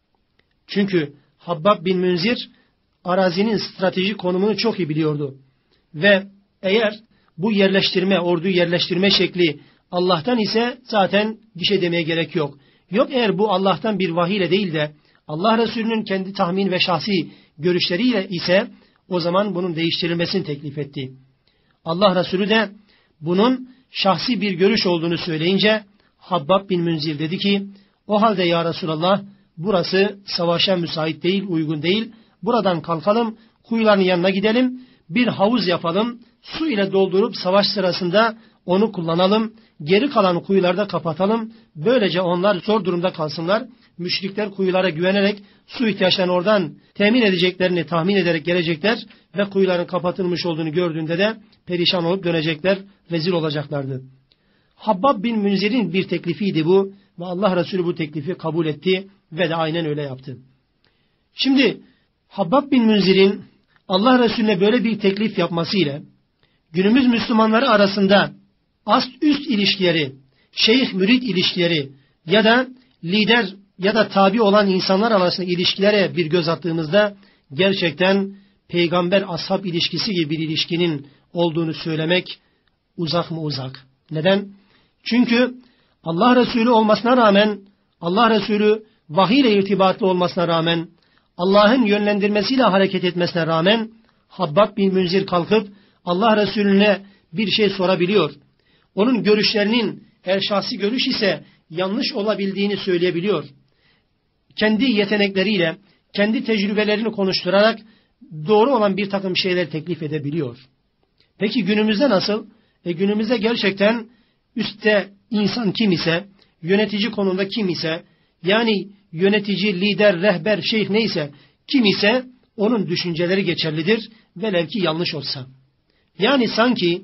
S1: Çünkü Habbab bin Münzir arazinin stratejik konumunu çok iyi biliyordu. Ve eğer bu yerleştirme, orduyu yerleştirme şekli Allah'tan ise zaten bir şey demeye gerek yok. Yok eğer bu Allah'tan bir vahiy ile değil de Allah Resulü'nün kendi tahmin ve şahsi görüşleriyle ise o zaman bunun değiştirilmesini teklif etti. Allah Resulü de bunun şahsi bir görüş olduğunu söyleyince Habbab bin Münzir dedi ki o halde ya Resulallah burası savaşa müsait değil, uygun değil. Buradan kalkalım, kuyuların yanına gidelim, bir havuz yapalım, su ile doldurup savaş sırasında onu kullanalım, geri kalan kuyularda kapatalım. Böylece onlar zor durumda kalsınlar. Müşrikler kuyulara güvenerek su ihtiyaçlarını oradan temin edeceklerini tahmin ederek gelecekler ve kuyuların kapatılmış olduğunu gördüğünde de perişan olup dönecekler, rezil olacaklardı. Habbab bin Münzir'in bir teklifiydi bu ve Allah Resulü bu teklifi kabul etti ve de aynen öyle yaptı. Şimdi Habbab bin Münzir'in Allah Resulüne böyle bir teklif yapmasıyla günümüz Müslümanları arasında ast-üst ilişkileri, şeyh-mürit ilişkileri ya da lider ya da tabi olan insanlar arasında ilişkilere bir göz attığımızda gerçekten peygamber-ashab ilişkisi gibi bir ilişkinin olduğunu söylemek uzak mı uzak. Neden? Çünkü Allah Resulü olmasına rağmen, Allah Resulü vahiy ile irtibatlı olmasına rağmen, Allah'ın yönlendirmesiyle hareket etmesine rağmen Habbab bin Münzir kalkıp Allah Resulüne bir şey sorabiliyor. Onun görüşlerinin eğer şahsi görüş ise yanlış olabildiğini söyleyebiliyor. kendi yetenekleriyle, kendi tecrübelerini konuşturarak doğru olan bir takım şeyler teklif edebiliyor. Peki günümüzde nasıl? Günümüzde gerçekten üstte insan kim ise, yönetici konumda kim ise, yani yönetici, lider, rehber, şeyh neyse, kim ise onun düşünceleri geçerlidir, velev ki yanlış olsa. Yani sanki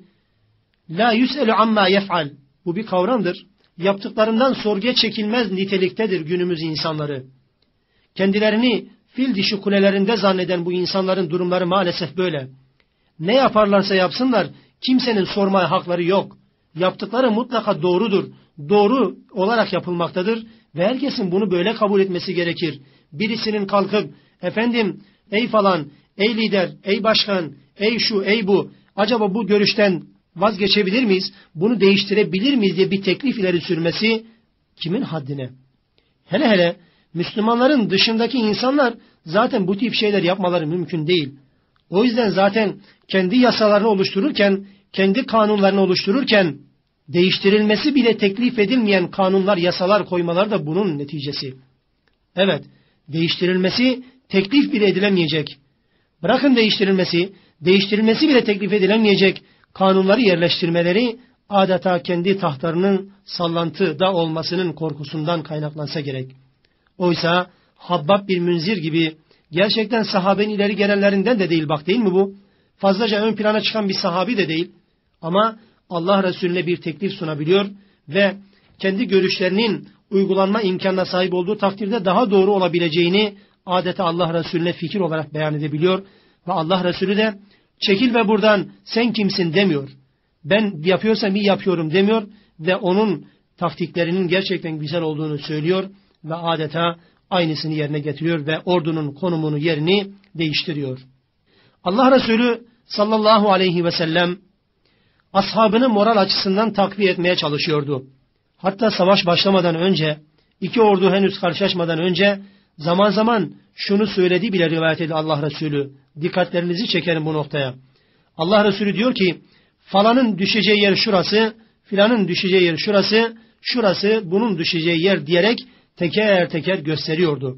S1: la yüs'elu amma yef'al, bu bir kavramdır. Yaptıklarından sorguya çekilmez niteliktedir günümüz insanları. Kendilerini fil dişi kulelerinde zanneden bu insanların durumları maalesef böyle. Ne yaparlarsa yapsınlar, kimsenin sormaya hakları yok. Yaptıkları mutlaka doğrudur. Doğru olarak yapılmaktadır ve herkesin bunu böyle kabul etmesi gerekir. Birisinin kalkıp, efendim, ey falan, ey lider, ey başkan, ey şu, ey bu, acaba bu görüşten vazgeçebilir miyiz, bunu değiştirebilir miyiz diye bir teklif ileri sürmesi kimin haddine? Hele hele Müslümanların dışındaki insanlar zaten bu tip şeyler yapmaları mümkün değil. O yüzden zaten kendi yasalarını oluştururken, kendi kanunlarını oluştururken değiştirilmesi bile teklif edilmeyen kanunlar, yasalar koymalar da bunun neticesi. Evet, değiştirilmesi teklif bile edilemeyecek. Bırakın değiştirilmesi bile teklif edilemeyecek kanunları yerleştirmeleri adeta kendi tahtlarının sallantıda olmasının korkusundan kaynaklansa gerek. Oysa Habbab bin Münzir gibi gerçekten sahabenin ileri gelenlerinden de değil, bak değil mi bu? Fazlaca ön plana çıkan bir sahabi de değil. Ama Allah Resulüne bir teklif sunabiliyor ve kendi görüşlerinin uygulanma imkanına sahip olduğu takdirde daha doğru olabileceğini adeta Allah Resulüne fikir olarak beyan edebiliyor. Ve Allah Resulü de çekil ve buradan sen kimsin demiyor. Ben yapıyorsam iyi yapıyorum demiyor ve onun taktiklerinin gerçekten güzel olduğunu söylüyor ve adeta aynısını yerine getiriyor ve ordunun konumunu, yerini değiştiriyor. Allah Resulü sallallahu aleyhi ve sellem ashabını moral açısından takviye etmeye çalışıyordu. Hatta savaş başlamadan önce, iki ordu henüz karşılaşmadan önce zaman zaman şunu söylediği bile rivayet ediyor Allah Resulü. Dikkatlerinizi çekerim bu noktaya. Allah Resulü diyor ki, falanın düşeceği yer şurası, filanın düşeceği yer şurası, şurası bunun düşeceği yer diyerek teker teker gösteriyordu.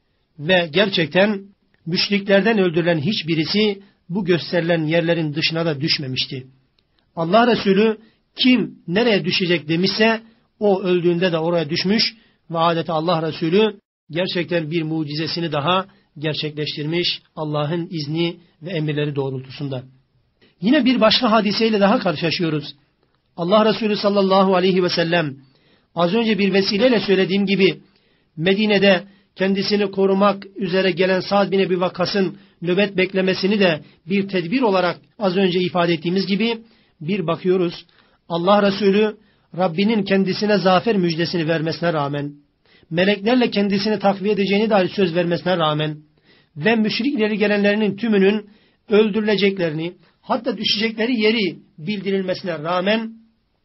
S1: Ve gerçekten müşriklerden öldürülen hiçbirisi bu gösterilen yerlerin dışına da düşmemişti. Allah Resulü kim nereye düşecek demişse o öldüğünde de oraya düşmüş ve adeta Allah Resulü gerçekten bir mucizesini daha gerçekleştirmiş Allah'ın izni ve emirleri doğrultusunda. Yine bir başka hadiseyle daha karşılaşıyoruz. Allah Resulü sallallahu aleyhi ve sellem az önce bir vesileyle söylediğim gibi Medine'de kendisini korumak üzere gelen Sa'd bin Ebi Vakkas'ın nöbet beklemesini de bir tedbir olarak az önce ifade ettiğimiz gibi bir bakıyoruz. Allah Resulü Rabbinin kendisine zafer müjdesini vermesine rağmen, meleklerle kendisini takviye edeceğini dair söz vermesine rağmen ve müşrikleri gelenlerinin tümünün öldürüleceklerini, hatta düşecekleri yeri bildirilmesine rağmen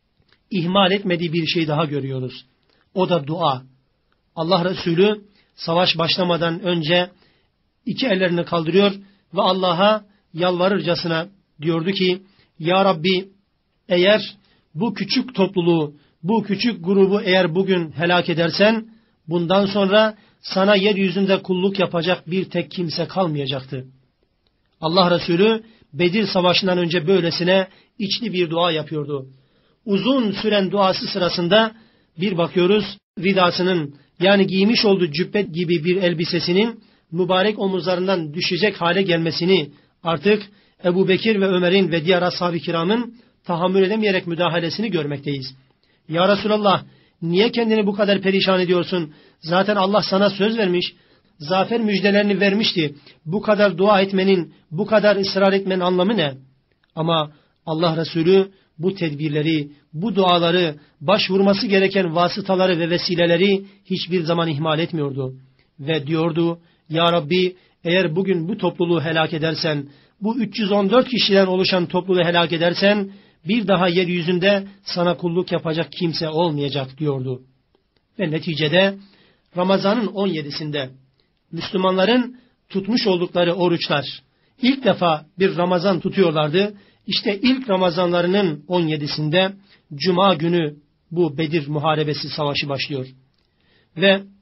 S1: ihmal etmediği bir şey daha görüyoruz. O da dua. Allah Resulü savaş başlamadan önce iki ellerini kaldırıyor ve Allah'a yalvarırcasına diyordu ki, Ya Rabbi, eğer bu küçük topluluğu, bu küçük grubu eğer bugün helak edersen, bundan sonra sana yeryüzünde kulluk yapacak bir tek kimse kalmayacaktı. Allah Resulü Bedir Savaşı'ndan önce böylesine içli bir dua yapıyordu. Uzun süren duası sırasında bir bakıyoruz, ridasının yani giymiş olduğu cübbe gibi bir elbisesinin mübarek omuzlarından düşecek hale gelmesini artık Ebu Bekir ve Ömer'in ve diğer ashab-ı kiramın tahammül edemeyerek müdahalesini görmekteyiz. Ya Resulallah, niye kendini bu kadar perişan ediyorsun? Zaten Allah sana söz vermiş, zafer müjdelerini vermişti. Bu kadar dua etmenin, bu kadar ısrar etmenin anlamı ne? Ama Allah Resulü bu tedbirleri, bu duaları, başvurması gereken vasıtaları ve vesileleri hiçbir zaman ihmal etmiyordu. Ve diyordu, Ya Rabbi, eğer bugün bu topluluğu helak edersen, bu 314 kişiden oluşan topluluğu helak edersen, bir daha yeryüzünde sana kulluk yapacak kimse olmayacak diyordu. Ve neticede Ramazan'ın 17'sinde Müslümanların tutmuş oldukları oruçlar, ilk defa bir Ramazan tutuyorlardı. İşte ilk Ramazanlarının 17'sinde Cuma günü bu Bedir Muharebesi Savaşı başlıyor. Ve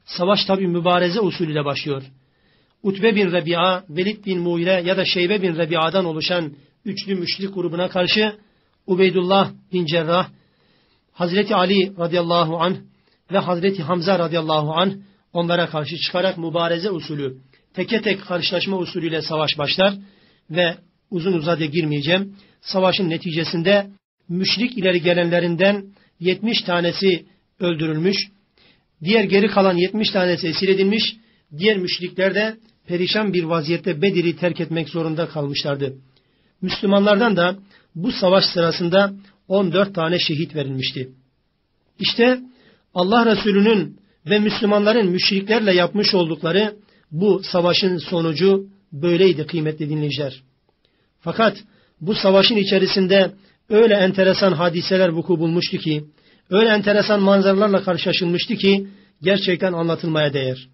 S1: Savaş tabi mübareze usulüyle başlıyor. Utbe bin Rebi'a, Velid bin Muire ya da Şeybe bin Rebi'a'dan oluşan üçlü müşrik grubuna karşı Ubeydullah bin Cerrah, Hazreti Ali radıyallahu anh ve Hazreti Hamza radıyallahu anh onlara karşı çıkarak mübareze usulü, teke tek karşılaşma usulüyle savaş başlar ve uzun uzadıya girmeyeceğim. Savaşın neticesinde müşrik ileri gelenlerinden 70 tanesi öldürülmüş, diğer geri kalan 70 tanesi esir edilmiş, diğer müşrikler de perişan bir vaziyette Bedir'i terk etmek zorunda kalmışlardı. Müslümanlardan da bu savaş sırasında 14 tane şehit verilmişti. İşte Allah Resulü'nün ve Müslümanların müşriklerle yapmış oldukları bu savaşın sonucu böyleydi kıymetli dinleyiciler. Fakat bu savaşın içerisinde öyle enteresan hadiseler vuku bulmuştu ki, öyle enteresan manzaralarla karşılaşılmıştı ki gerçekten anlatılmaya değer.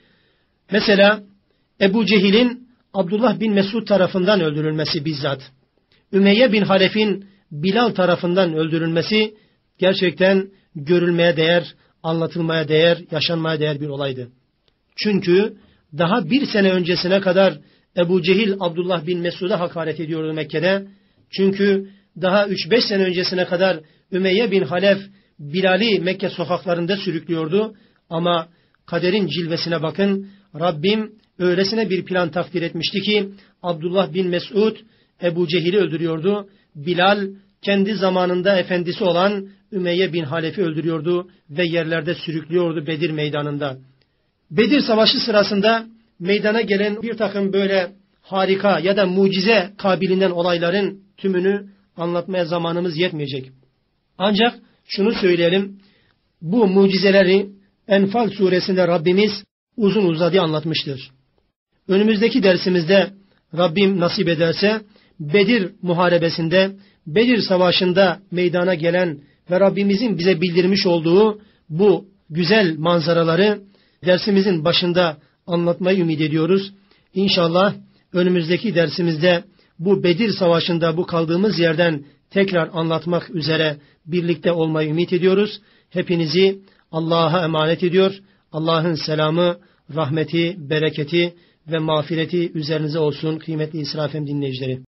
S1: Mesela Ebu Cehil'in Abdullah bin Mesud tarafından öldürülmesi bizzat, Ümeyye bin Halef'in Bilal tarafından öldürülmesi gerçekten görülmeye değer, anlatılmaya değer, yaşanmaya değer bir olaydı. Çünkü daha bir sene öncesine kadar Ebu Cehil Abdullah bin Mesud'a hakaret ediyordu Mekke'de. Çünkü daha 3-5 sene öncesine kadar Ümeyye bin Halef Bilal'i Mekke sokaklarında sürüklüyordu. Ama kaderin cilvesine bakın, Rabbim öylesine bir plan takdir etmişti ki Abdullah bin Mesud Ebu Cehil'i öldürüyordu. Bilal kendi zamanında efendisi olan Ümeyye bin Halef'i öldürüyordu ve yerlerde sürüklüyordu Bedir meydanında. Bedir Savaşı sırasında meydana gelen bir takım böyle harika ya da mucize kabilinden olayların tümünü anlatmaya zamanımız yetmeyecek. Ancak şunu söyleyelim, bu mucizeleri Enfal suresinde Rabbimiz uzun uzadıya anlatmıştır. Önümüzdeki dersimizde Rabbim nasip ederse Bedir muharebesinde, Bedir Savaşı'nda meydana gelen ve Rabbimizin bize bildirmiş olduğu bu güzel manzaraları dersimizin başında anlatmayı ümit ediyoruz. İnşallah önümüzdeki dersimizde bu Bedir Savaşı'nda bu kaldığımız yerden tekrar anlatmak üzere birlikte olmayı ümit ediyoruz. Hepinizi Allah'a emanet ediyor. Allah'ın selamı, rahmeti, bereketi ve mağfireti üzerinize olsun kıymetli İsra FM dinleyicileri.